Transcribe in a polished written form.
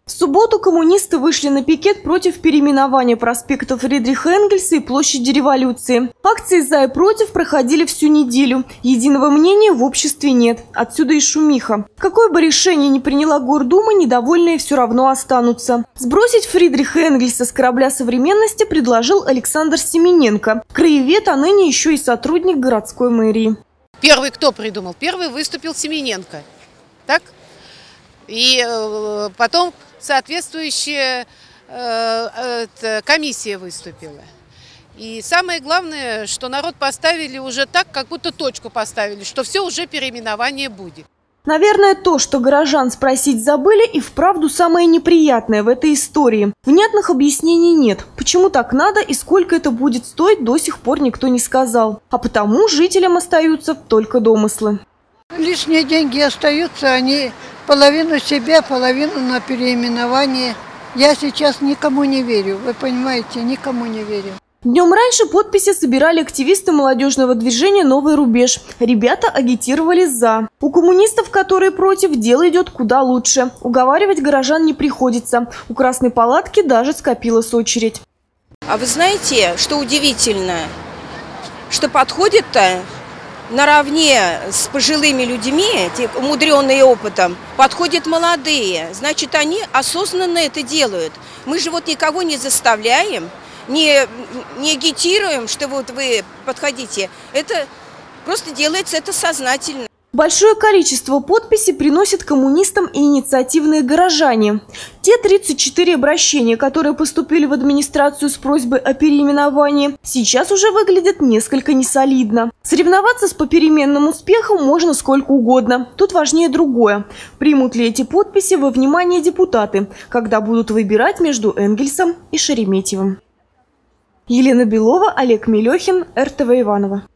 В субботу коммунисты вышли на пикет против переименования проспекта Фридриха Энгельса и площади Революции. Акции «За и против» проходили всю неделю. Единого мнения в обществе нет. Отсюда и шумиха. Какое бы решение ни приняла Гордума, недовольные все равно останутся. Сбросить Фридриха Энгельса с корабля современности предложил Александр Семененко. Краевед, а ныне еще и сотрудник городской мэрии. Первый кто придумал? Первый выступил Семененко. Так? И потом соответствующая комиссия выступила. И самое главное, что народ поставили уже так, как будто точку поставили, что все уже переименование будет. Наверное, то, что горожан спросить забыли, и вправду самое неприятное в этой истории. Внятных объяснений нет. Почему так надо и сколько это будет стоить, до сих пор никто не сказал. А потому жителям остаются только домыслы. Лишние деньги остаются, они половину себе, половину на переименование. Я сейчас никому не верю, вы понимаете, никому не верю. Днем раньше подписи собирали активисты молодежного движения «Новый рубеж». Ребята агитировали «за». У коммунистов, которые против, дело идет куда лучше. Уговаривать горожан не приходится. У Красной палатки даже скопилась очередь. А вы знаете, что удивительно? Что подходит-то наравне с пожилыми людьми, умудренные опытом, подходят молодые. Значит, они осознанно это делают. Мы же вот никого не заставляем. Не агитируем, что вот вы подходите. Это просто делается это сознательно. Большое количество подписей приносят коммунистам и инициативные горожане. Те 34 обращения, которые поступили в администрацию с просьбой о переименовании, сейчас уже выглядят несколько несолидно. Соревноваться с попеременным успехом можно сколько угодно. Тут важнее другое. Примут ли эти подписи во внимание депутаты, когда будут выбирать между Энгельсом и Шереметьевым? Елена Белова, Олег Мелехин, РТВ Иваново.